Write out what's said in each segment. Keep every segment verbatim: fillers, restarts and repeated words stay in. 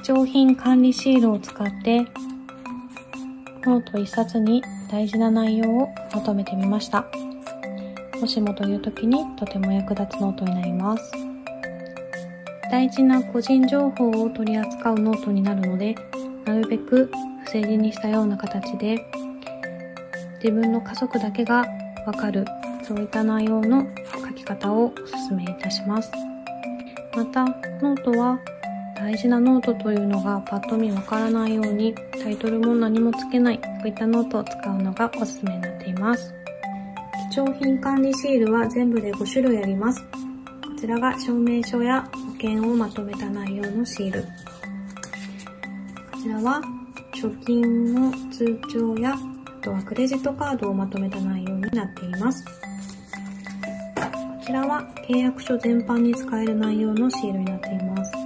帳品管理シールを使ってノート一冊に大事な内容をまとめてみました。もしもという時にとても役立つノートになります。大事な個人情報を取り扱うノートになるので、なるべく不正字にしたような形で自分の家族だけがわかる、そういった内容の書き方をお勧めいたします。また、ノートは大事なノートというのがパッと見わからないようにタイトルも何もつけない、そういったノートを使うのがおすすめになっています。貴重品管理シールは全部でごしゅるいあります。こちらが証明書や保険をまとめた内容のシール。こちらは貯金の通帳やあとはクレジットカードをまとめた内容になっています。こちらは契約書全般に使える内容のシールになっています。こ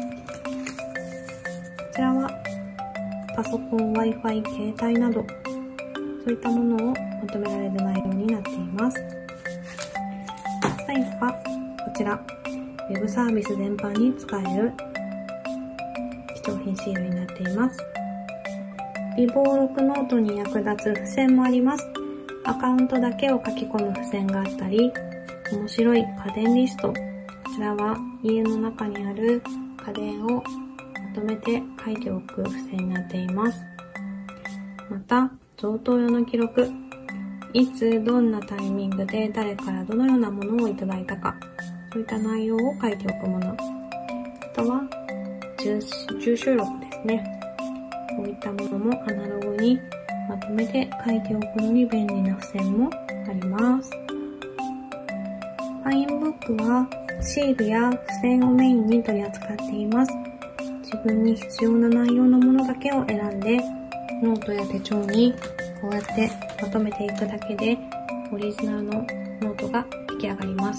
ちらはパソコン、Wi-Fi、携帯などそういったものをまとめられる内容になっています。最後はこちら、ウェブサービス全般に使える貴重品シールになっています。備忘録ノートに役立つ付箋もあります。アカウントだけを書き込む付箋があったり、面白い家電リスト。こちらは家の中にある家電をまとめて書いておく付箋になっています。また、贈答用の記録。いつ、どんなタイミングで誰からどのようなものをいただいたか。そういった内容を書いておくもの。あとは、住所録ですね。こういったものもアナログにまとめて書いておくのに便利な付箋もあります。ファインブックはシールや付箋をメインに取り扱っています。自分に必要な内容のものだけを選んで、ノートや手帳にこうやってまとめていくだけでオリジナルのノートが出来上がります。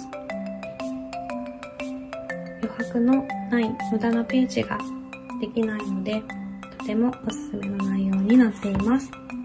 余白のない無駄なページができないので、とてもおすすめの内容になっています。